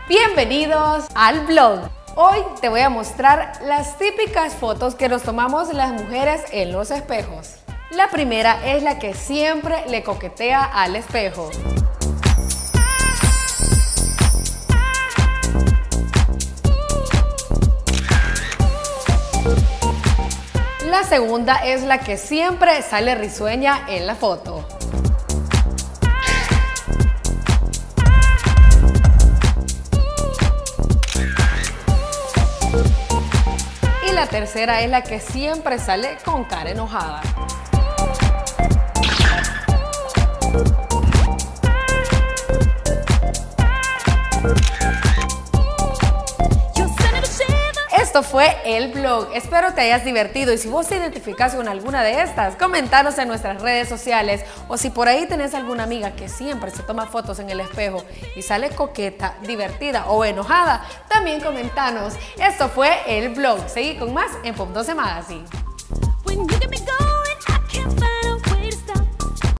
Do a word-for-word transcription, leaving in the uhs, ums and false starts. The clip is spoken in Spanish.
Bienvenidos al blog. Hoy te voy a mostrar las típicas fotos que nos tomamos las mujeres en los espejos. La primera es la que siempre le coquetea al espejo. La segunda es la que siempre sale risueña en la foto. Y la tercera es la que siempre sale con cara enojada. Esto fue el blog, espero te hayas divertido y si vos te identificas con alguna de estas, comentanos en nuestras redes sociales o si por ahí tenés alguna amiga que siempre se toma fotos en el espejo y sale coqueta, divertida o enojada, también comentanos. Esto fue el blog, seguí con más en Pop doce Magazine.